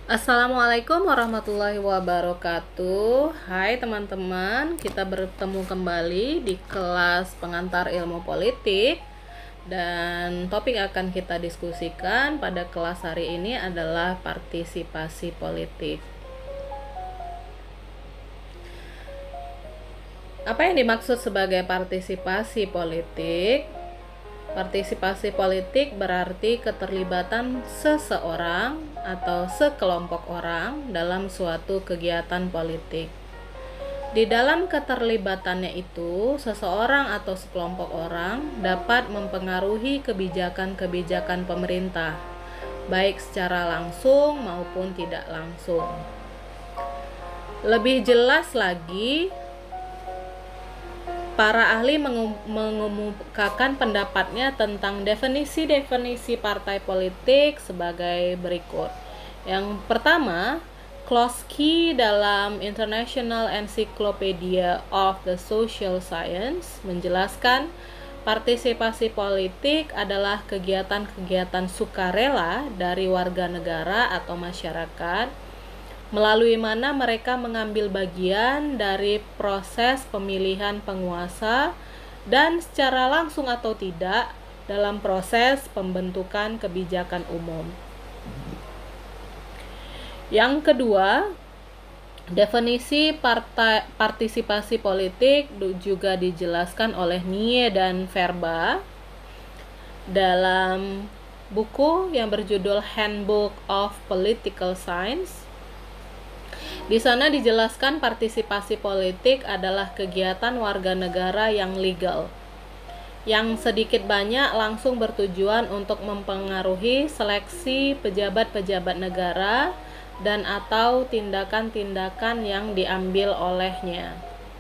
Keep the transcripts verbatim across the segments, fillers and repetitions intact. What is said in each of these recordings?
Assalamualaikum warahmatullahi wabarakatuh. Hai teman-teman, kita bertemu kembali di kelas pengantar ilmu politik. Dan topik akan kita diskusikan pada kelas hari ini adalah partisipasi politik. Apa yang dimaksud sebagai partisipasi politik? Partisipasi politik berarti keterlibatan seseorang atau sekelompok orang dalam suatu kegiatan politik. Di dalam keterlibatannya itu, seseorang atau sekelompok orang dapat mempengaruhi kebijakan-kebijakan pemerintah, baik secara langsung maupun tidak langsung. Lebih jelas lagi, para ahli mengemukakan pendapatnya tentang definisi-definisi partai politik sebagai berikut. Yang pertama, Kloski dalam International Encyclopedia of the Social Science menjelaskan partisipasi politik adalah kegiatan-kegiatan sukarela dari warga negara atau masyarakat melalui mana mereka mengambil bagian dari proses pemilihan penguasa dan secara langsung atau tidak dalam proses pembentukan kebijakan umum. Yang kedua, definisi partai, partisipasi politik juga dijelaskan oleh Nie dan Verba dalam buku yang berjudul Handbook of Political Science. Di sana dijelaskan partisipasi politik adalah kegiatan warga negara yang legal, yang sedikit banyak langsung bertujuan untuk mempengaruhi seleksi pejabat-pejabat negara dan atau tindakan-tindakan yang diambil olehnya.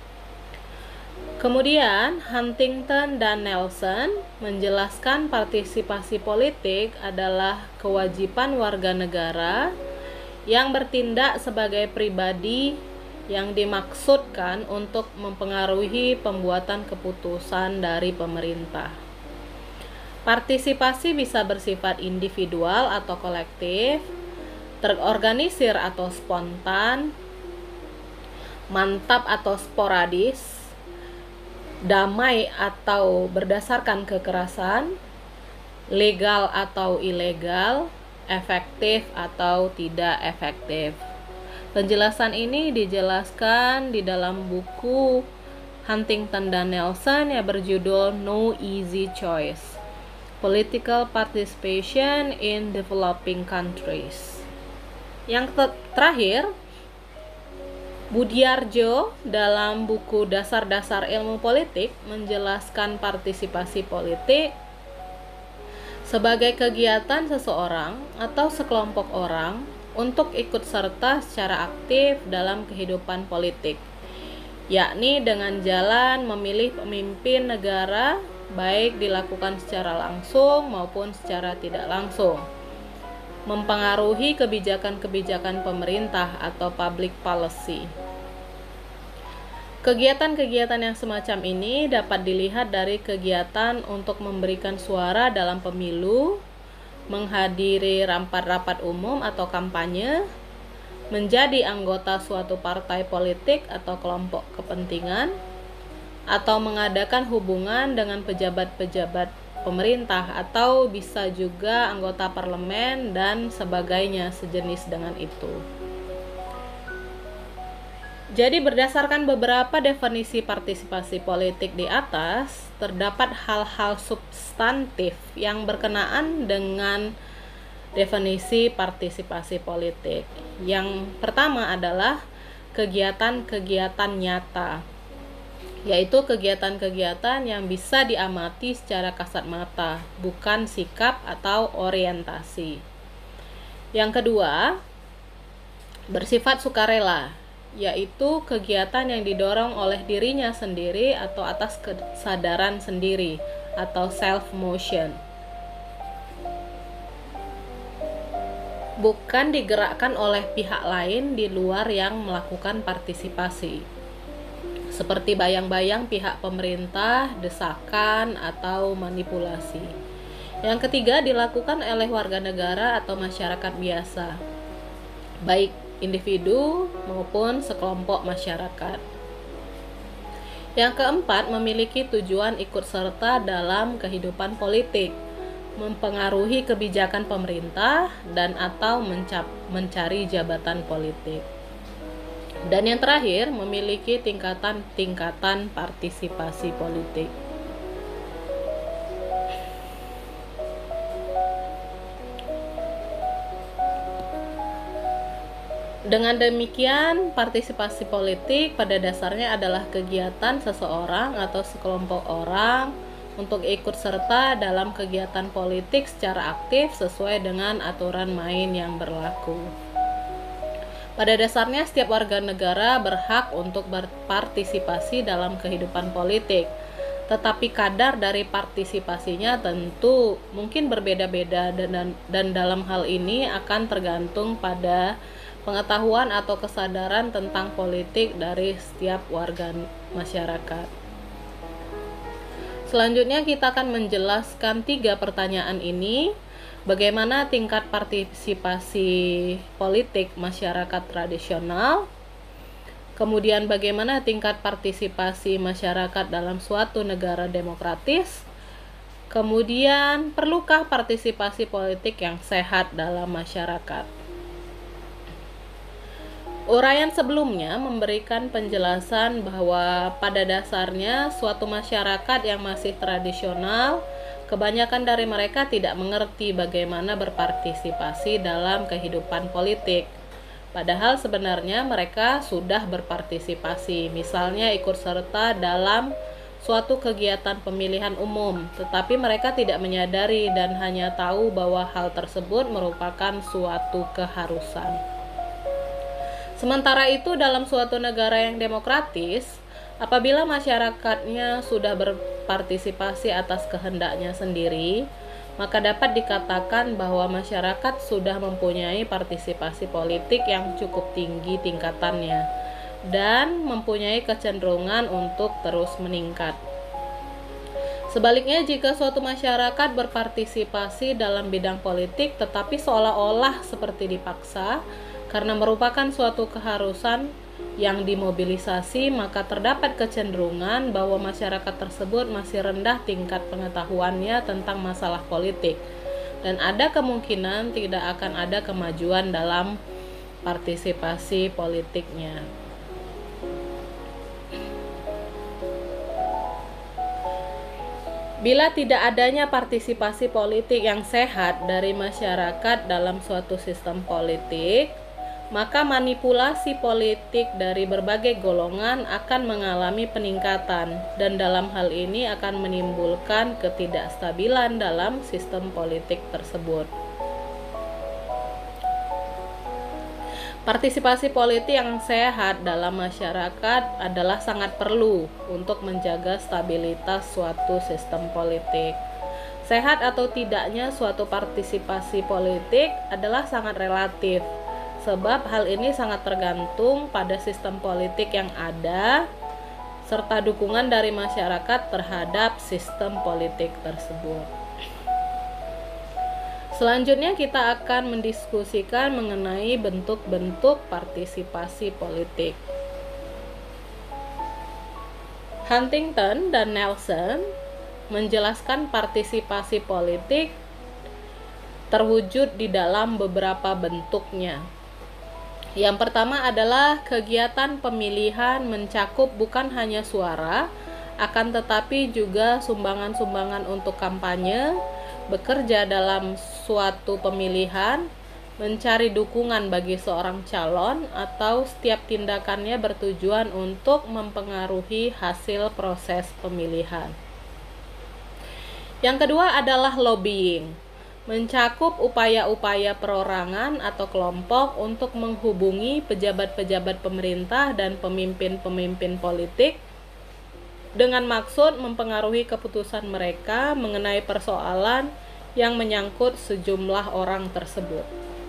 Kemudian, Huntington dan Nelson menjelaskan partisipasi politik adalah kewajiban warga negara yang bertindak sebagai pribadi yang dimaksudkan untuk mempengaruhi pembuatan keputusan dari pemerintah. Partisipasi bisa bersifat individual atau kolektif, terorganisir atau spontan, mantap atau sporadis, damai atau berdasarkan kekerasan, legal atau ilegal, efektif atau tidak efektif. Penjelasan ini dijelaskan di dalam buku Huntington dan Nelson yang berjudul No Easy Choice: Political Participation in Developing Countries. Yang ter- terakhir, Budiarjo dalam buku Dasar-Dasar Ilmu Politik menjelaskan partisipasi politik sebagai kegiatan seseorang atau sekelompok orang untuk ikut serta secara aktif dalam kehidupan politik, yakni dengan jalan memilih pemimpin negara, baik dilakukan secara langsung maupun secara tidak langsung, mempengaruhi kebijakan-kebijakan pemerintah atau public policy. Kegiatan-kegiatan yang semacam ini dapat dilihat dari kegiatan untuk memberikan suara dalam pemilu, menghadiri rapat-rapat umum atau kampanye, menjadi anggota suatu partai politik atau kelompok kepentingan, atau mengadakan hubungan dengan pejabat-pejabat pemerintah, atau bisa juga anggota parlemen dan sebagainya sejenis dengan itu. Jadi berdasarkan beberapa definisi partisipasi politik di atas, terdapat hal-hal substantif yang berkenaan dengan definisi partisipasi politik. Yang pertama adalah kegiatan-kegiatan nyata, yaitu kegiatan-kegiatan yang bisa diamati secara kasat mata, bukan sikap atau orientasi. Yang kedua, bersifat sukarela, yaitu kegiatan yang didorong oleh dirinya sendiri atau atas kesadaran sendiri atau self-motion, bukan digerakkan oleh pihak lain di luar yang melakukan partisipasi, seperti bayang-bayang pihak pemerintah, desakan, atau manipulasi. Yang ketiga, dilakukan oleh warga negara atau masyarakat biasa. baik individu maupun sekelompok masyarakat. Yang keempat, memiliki tujuan ikut serta dalam kehidupan politik, mempengaruhi kebijakan pemerintah dan atau mencap, mencari jabatan politik. Dan yang terakhir, memiliki tingkatan-tingkatan partisipasi politik. Dengan demikian, partisipasi politik pada dasarnya adalah kegiatan seseorang atau sekelompok orang untuk ikut serta dalam kegiatan politik secara aktif sesuai dengan aturan main yang berlaku. Pada dasarnya, setiap warga negara berhak untuk berpartisipasi dalam kehidupan politik, tetapi kadar dari partisipasinya tentu mungkin berbeda-beda, dan, dan dalam hal ini akan tergantung pada pengetahuan atau kesadaran tentang politik dari setiap warga masyarakat. Selanjutnya kita akan menjelaskan tiga pertanyaan ini. Bagaimana tingkat partisipasi politik masyarakat tradisional? Kemudian bagaimana tingkat partisipasi masyarakat dalam suatu negara demokratis? Kemudian perlukah partisipasi politik yang sehat dalam masyarakat? Uraian sebelumnya memberikan penjelasan bahwa pada dasarnya suatu masyarakat yang masih tradisional, kebanyakan dari mereka tidak mengerti bagaimana berpartisipasi dalam kehidupan politik. Padahal sebenarnya mereka sudah berpartisipasi, misalnya ikut serta dalam suatu kegiatan pemilihan umum, tetapi mereka tidak menyadari dan hanya tahu bahwa hal tersebut merupakan suatu keharusan. Sementara itu, dalam suatu negara yang demokratis, apabila masyarakatnya sudah berpartisipasi atas kehendaknya sendiri, maka dapat dikatakan bahwa masyarakat sudah mempunyai partisipasi politik yang cukup tinggi tingkatannya dan mempunyai kecenderungan untuk terus meningkat. Sebaliknya, jika suatu masyarakat berpartisipasi dalam bidang politik tetapi seolah-olah seperti dipaksa karena merupakan suatu keharusan yang dimobilisasi, maka terdapat kecenderungan bahwa masyarakat tersebut masih rendah tingkat pengetahuannya tentang masalah politik, dan ada kemungkinan tidak akan ada kemajuan dalam partisipasi politiknya. Bila tidak adanya partisipasi politik yang sehat dari masyarakat dalam suatu sistem politik, maka manipulasi politik dari berbagai golongan akan mengalami peningkatan, dan dalam hal ini akan menimbulkan ketidakstabilan dalam sistem politik tersebut. Partisipasi politik yang sehat dalam masyarakat adalah sangat perlu untuk menjaga stabilitas suatu sistem politik. Sehat atau tidaknya suatu partisipasi politik adalah sangat relatif, sebab hal ini sangat tergantung pada sistem politik yang ada serta dukungan dari masyarakat terhadap sistem politik tersebut. Selanjutnya kita akan mendiskusikan mengenai bentuk-bentuk partisipasi politik. Huntington dan Nelson menjelaskan partisipasi politik terwujud di dalam beberapa bentuknya. Yang pertama adalah kegiatan pemilihan mencakup bukan hanya suara, akan tetapi juga sumbangan-sumbangan untuk kampanye, bekerja dalam suatu pemilihan, mencari dukungan bagi seorang calon, atau setiap tindakannya bertujuan untuk mempengaruhi hasil proses pemilihan. Yang kedua adalah lobbying, mencakup upaya-upaya perorangan atau kelompok untuk menghubungi pejabat-pejabat pemerintah dan pemimpin-pemimpin politik dengan maksud mempengaruhi keputusan mereka mengenai persoalan yang menyangkut sejumlah orang tersebut.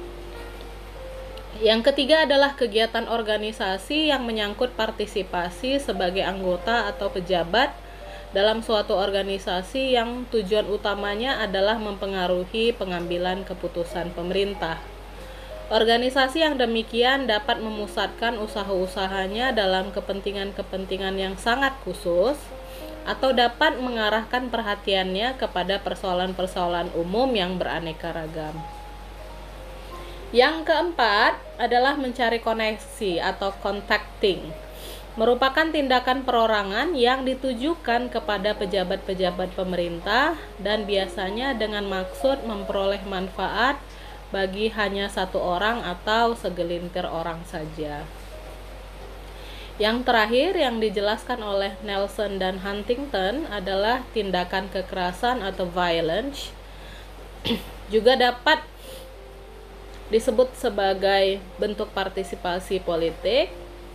Yang ketiga adalah kegiatan organisasi yang menyangkut partisipasi sebagai anggota atau pejabat dalam suatu organisasi yang tujuan utamanya adalah mempengaruhi pengambilan keputusan pemerintah. Organisasi yang demikian dapat memusatkan usaha-usahanya dalam kepentingan-kepentingan yang sangat khusus atau dapat mengarahkan perhatiannya kepada persoalan-persoalan umum yang beraneka ragam. Yang keempat adalah mencari koneksi atau contacting, merupakan tindakan perorangan yang ditujukan kepada pejabat-pejabat pemerintah dan biasanya dengan maksud memperoleh manfaat bagi hanya satu orang atau segelintir orang saja. Yang terakhir yang dijelaskan oleh Nelson dan Huntington adalah tindakan kekerasan atau violence, juga dapat disebut sebagai bentuk partisipasi politik,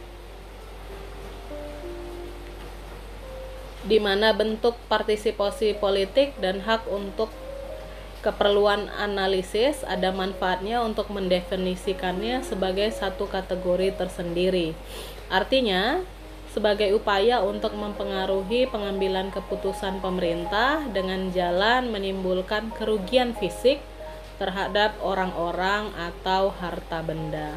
di mana bentuk partisipasi politik dan hak untuk keperluan analisis ada manfaatnya untuk mendefinisikannya sebagai satu kategori tersendiri. Artinya, sebagai upaya untuk mempengaruhi pengambilan keputusan pemerintah dengan jalan menimbulkan kerugian fisik terhadap orang-orang atau harta benda.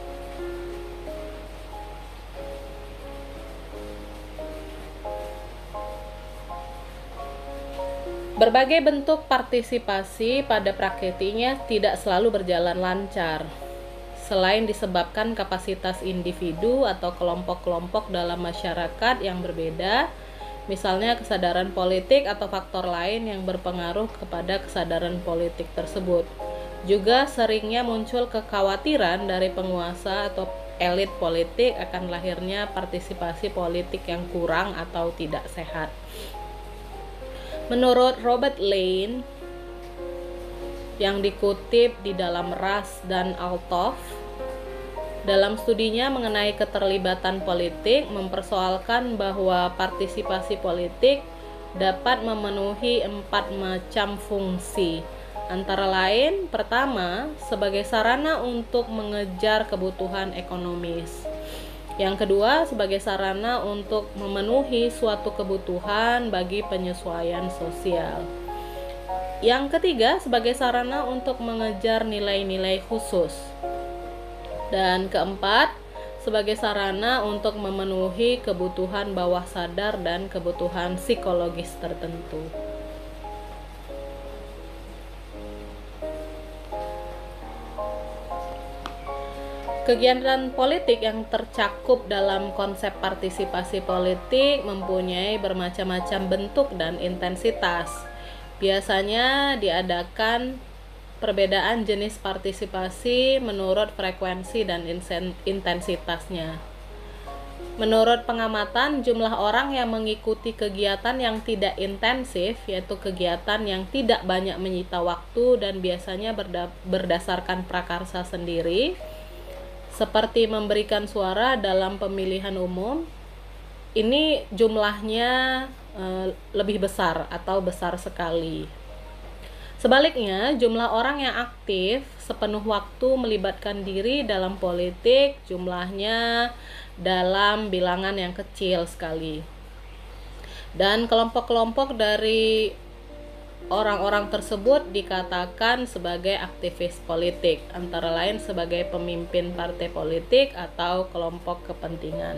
Berbagai bentuk partisipasi pada prakritinya tidak selalu berjalan lancar. Selain disebabkan kapasitas individu atau kelompok-kelompok dalam masyarakat yang berbeda, misalnya kesadaran politik atau faktor lain yang berpengaruh kepada kesadaran politik tersebut. Juga seringnya muncul kekhawatiran dari penguasa atau elit politik akan lahirnya partisipasi politik yang kurang atau tidak sehat. Menurut Robert Lane yang dikutip di dalam Russ dan Althoff, dalam studinya mengenai keterlibatan politik mempersoalkan bahwa partisipasi politik dapat memenuhi empat macam fungsi. Antara lain, pertama, sebagai sarana untuk mengejar kebutuhan ekonomis. Yang kedua, sebagai sarana untuk memenuhi suatu kebutuhan bagi penyesuaian sosial. Yang ketiga, sebagai sarana untuk mengejar nilai-nilai khusus. Dan keempat, sebagai sarana untuk memenuhi kebutuhan bawah sadar dan kebutuhan psikologis tertentu. Kegiatan politik yang tercakup dalam konsep partisipasi politik mempunyai bermacam-macam bentuk dan intensitas. Biasanya diadakan perbedaan jenis partisipasi menurut frekuensi dan intensitasnya. Menurut pengamatan, jumlah orang yang mengikuti kegiatan yang tidak intensif, yaitu kegiatan yang tidak banyak menyita waktu dan biasanya berda- berdasarkan prakarsa sendiri, seperti memberikan suara dalam pemilihan umum, ini jumlahnya e, lebih besar atau besar sekali. Sebaliknya, jumlah orang yang aktif sepenuh waktu melibatkan diri dalam politik jumlahnya dalam bilangan yang kecil sekali. Dan kelompok-kelompok dari orang-orang tersebut dikatakan sebagai aktivis politik, antara lain sebagai pemimpin partai politik atau kelompok kepentingan.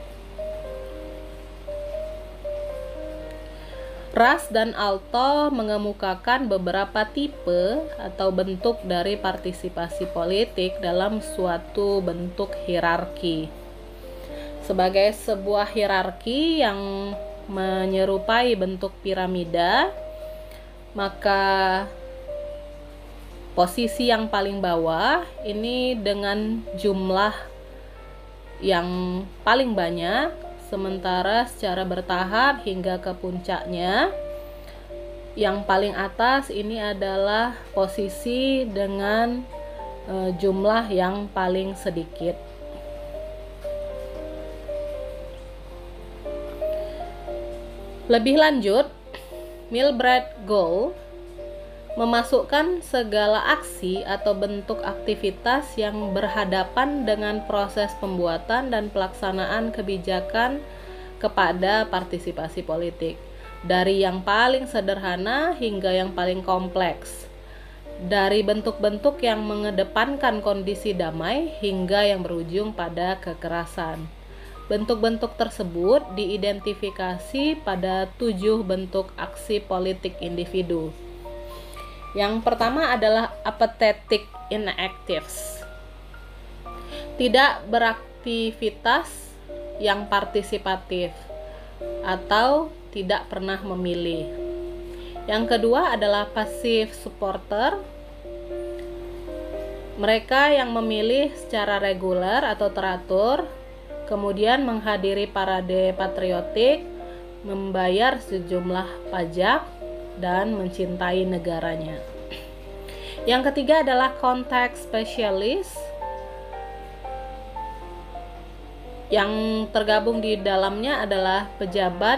Russ dan Althoff mengemukakan beberapa tipe atau bentuk dari partisipasi politik dalam suatu bentuk hierarki. Sebagai sebuah hierarki yang menyerupai bentuk piramida, maka posisi yang paling bawah ini dengan jumlah yang paling banyak, sementara secara bertahap hingga ke puncaknya, yang paling atas ini adalah posisi dengan e, jumlah yang paling sedikit. Lebih lanjut, Milbrad Gould memasukkan segala aksi atau bentuk aktivitas yang berhadapan dengan proses pembuatan dan pelaksanaan kebijakan kepada partisipasi politik, dari yang paling sederhana hingga yang paling kompleks. dari bentuk-bentuk yang mengedepankan kondisi damai hingga yang berujung pada kekerasan. Bentuk-bentuk tersebut diidentifikasi pada tujuh bentuk aksi politik individu. Yang pertama adalah apathetic inactives, tidak beraktivitas yang partisipatif atau tidak pernah memilih. Yang kedua adalah passive supporter, mereka yang memilih secara reguler atau teratur, kemudian menghadiri parade patriotik, membayar sejumlah pajak, dan mencintai negaranya. Yang ketiga adalah contact specialist, yang tergabung di dalamnya adalah pejabat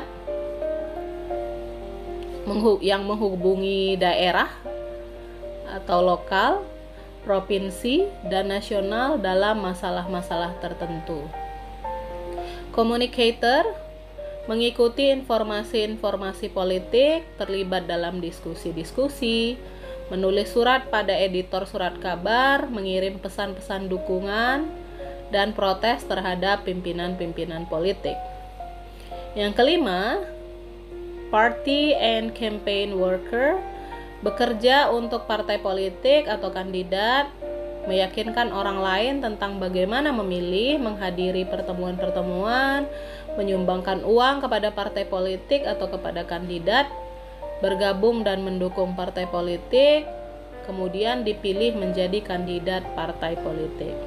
yang menghubungi daerah atau lokal, provinsi, dan nasional dalam masalah-masalah tertentu. Communicator mengikuti informasi-informasi politik, terlibat dalam diskusi-diskusi, menulis surat pada editor surat kabar, mengirim pesan-pesan dukungan, dan protes terhadap pimpinan-pimpinan politik. Yang kelima, Party and Campaign Worker, bekerja untuk partai politik atau kandidat, meyakinkan orang lain tentang bagaimana memilih, menghadiri pertemuan-pertemuan, menyumbangkan uang kepada partai politik atau kepada kandidat, bergabung dan mendukung partai politik, kemudian dipilih menjadi kandidat partai politik.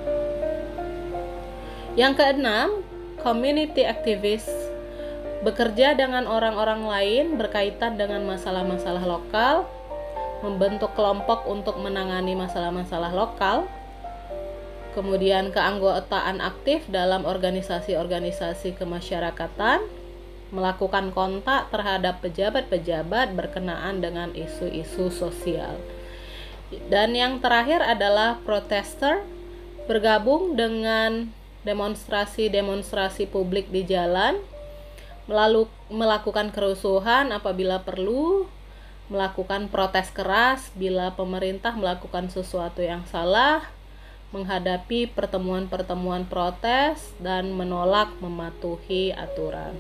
Yang keenam, Community Activist, bekerja dengan orang-orang lain berkaitan dengan masalah-masalah lokal, membentuk kelompok untuk menangani masalah-masalah lokal, kemudian keanggotaan aktif dalam organisasi-organisasi kemasyarakatan, melakukan kontak terhadap pejabat-pejabat berkenaan dengan isu-isu sosial. Dan yang terakhir adalah protester, bergabung dengan demonstrasi-demonstrasi publik di jalan, Melalu, melakukan kerusuhan apabila perlu, melakukan protes keras bila pemerintah melakukan sesuatu yang salah, menghadapi pertemuan-pertemuan protes, dan menolak mematuhi aturan.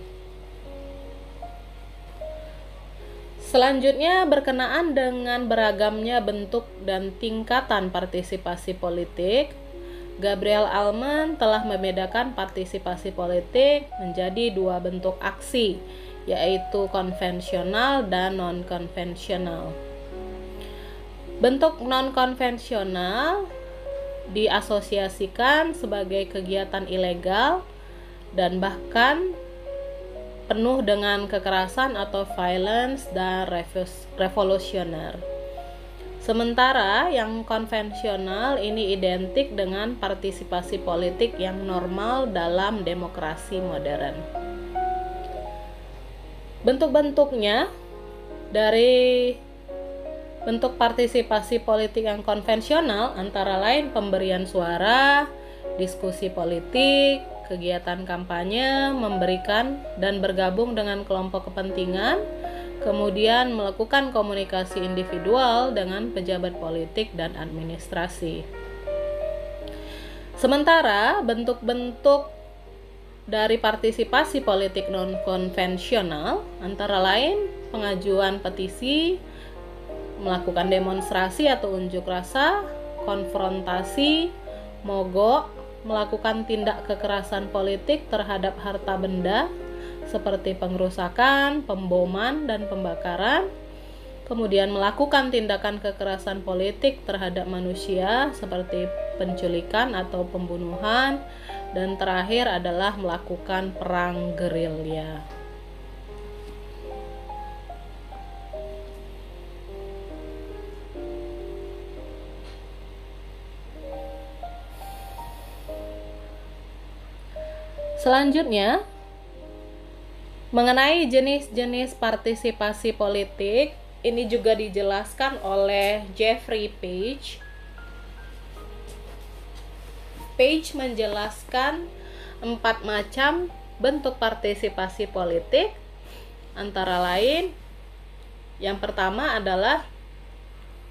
Selanjutnya, berkenaan dengan beragamnya bentuk dan tingkatan partisipasi politik, Gabriel Allman telah membedakan partisipasi politik menjadi dua bentuk aksi, yaitu konvensional dan non-konvensional. Bentuk non-konvensional diasosiasikan sebagai kegiatan ilegal dan bahkan penuh dengan kekerasan atau violence dan revolusioner. Sementara yang konvensional ini identik dengan partisipasi politik yang normal dalam demokrasi modern. Bentuk-bentuknya dari bentuk partisipasi politik yang konvensional antara lain pemberian suara, diskusi politik, kegiatan kampanye, memberikan dan bergabung dengan kelompok kepentingan, kemudian melakukan komunikasi individual dengan pejabat politik dan administrasi. Sementara bentuk-bentuk dari partisipasi politik non-konvensional antara lain pengajuan petisi, melakukan demonstrasi atau unjuk rasa, konfrontasi, mogok, melakukan tindak kekerasan politik terhadap harta benda seperti pengrusakan, pemboman, dan pembakaran, kemudian melakukan tindakan kekerasan politik terhadap manusia seperti penculikan atau pembunuhan, dan terakhir adalah melakukan perang gerilya. Selanjutnya, mengenai jenis-jenis partisipasi politik, ini juga dijelaskan oleh Jeffrey Page. Page menjelaskan empat macam bentuk partisipasi politik, antara lain yang pertama adalah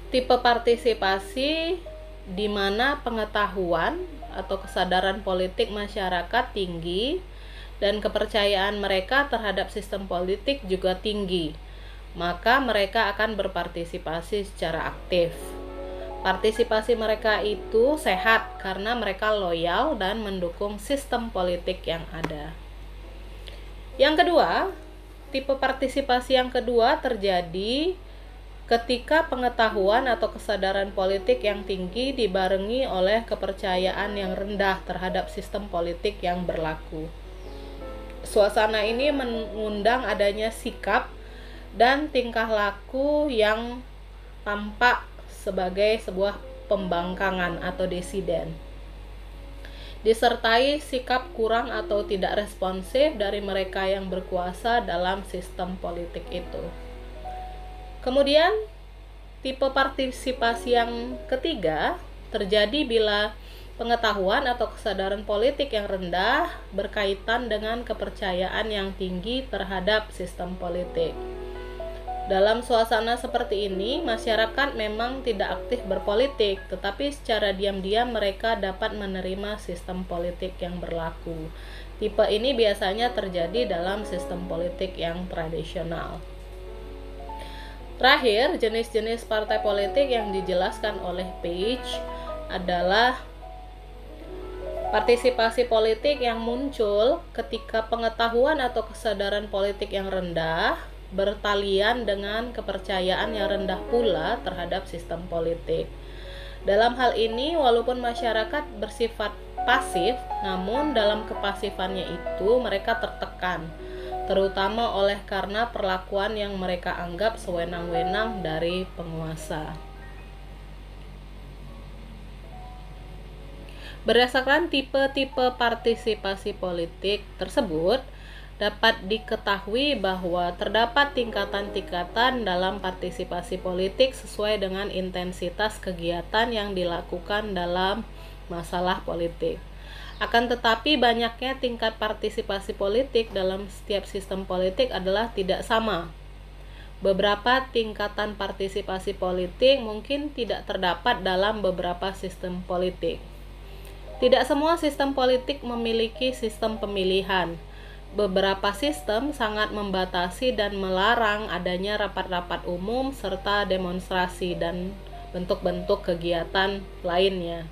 Tipe partisipasi di mana pengetahuan atau kesadaran politik masyarakat tinggi dan kepercayaan mereka terhadap sistem politik juga tinggi, maka mereka akan berpartisipasi secara aktif. Partisipasi mereka itu sehat karena mereka loyal dan mendukung sistem politik yang ada. Yang kedua, tipe partisipasi yang kedua terjadi ketika pengetahuan atau kesadaran politik yang tinggi dibarengi oleh kepercayaan yang rendah terhadap sistem politik yang berlaku. Suasana ini mengundang adanya sikap dan tingkah laku yang tampak sebagai sebuah pembangkangan atau disiden, disertai sikap kurang atau tidak responsif dari mereka yang berkuasa dalam sistem politik itu. Kemudian, tipe partisipasi yang ketiga terjadi bila pengetahuan atau kesadaran politik yang rendah berkaitan dengan kepercayaan yang tinggi terhadap sistem politik. Dalam suasana seperti ini, masyarakat memang tidak aktif berpolitik, tetapi secara diam-diam mereka dapat menerima sistem politik yang berlaku. Tipe ini biasanya terjadi dalam sistem politik yang tradisional. Terakhir, jenis-jenis partai politik yang dijelaskan oleh Page adalah partisipasi politik yang muncul ketika pengetahuan atau kesadaran politik yang rendah bertalian dengan kepercayaan yang rendah pula terhadap sistem politik. Dalam hal ini, walaupun masyarakat bersifat pasif, namun dalam kepasifannya itu mereka tertekan, terutama oleh karena perlakuan yang mereka anggap sewenang-wenang dari penguasa. Berdasarkan tipe-tipe partisipasi politik tersebut, dapat diketahui bahwa terdapat tingkatan-tingkatan dalam partisipasi politik sesuai dengan intensitas kegiatan yang dilakukan dalam masalah politik. Akan tetapi, banyaknya tingkat partisipasi politik dalam setiap sistem politik adalah tidak sama. Beberapa tingkatan partisipasi politik mungkin tidak terdapat dalam beberapa sistem politik. Tidak semua sistem politik memiliki sistem pemilihan. Beberapa sistem sangat membatasi dan melarang adanya rapat-rapat umum serta demonstrasi dan bentuk-bentuk kegiatan lainnya.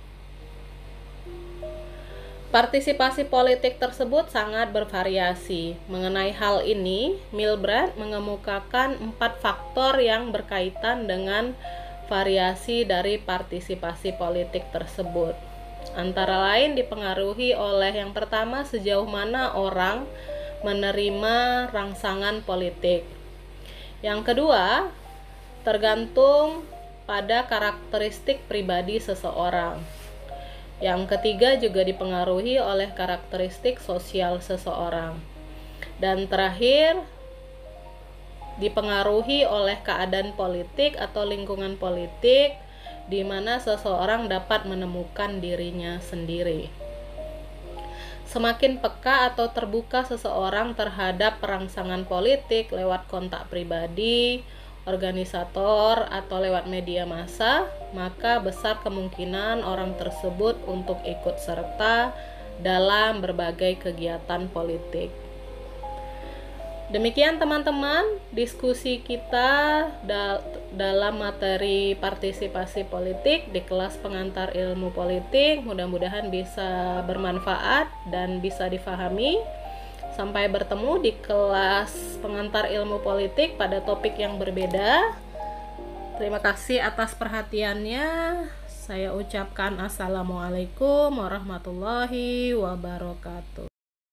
Partisipasi politik tersebut sangat bervariasi. Mengenai hal ini, Milbrand mengemukakan empat faktor yang berkaitan dengan variasi dari partisipasi politik tersebut. Antara lain dipengaruhi oleh yang pertama, sejauh mana orang menerima rangsangan politik. Yang kedua, tergantung pada karakteristik pribadi seseorang. Yang ketiga juga dipengaruhi oleh karakteristik sosial seseorang. Dan terakhir, dipengaruhi oleh keadaan politik atau lingkungan politik di mana seseorang dapat menemukan dirinya sendiri. Semakin peka atau terbuka seseorang terhadap perangsangan politik lewat kontak pribadi, organisator, atau lewat media massa, maka besar kemungkinan orang tersebut untuk ikut serta dalam berbagai kegiatan politik. Demikian teman-teman, diskusi kita da- dalam materi partisipasi politik di kelas pengantar ilmu politik. Mudah-mudahan bisa bermanfaat dan bisa difahami. Sampai bertemu di kelas pengantar ilmu politik pada topik yang berbeda. Terima kasih atas perhatiannya. Saya ucapkan assalamualaikum warahmatullahi wabarakatuh.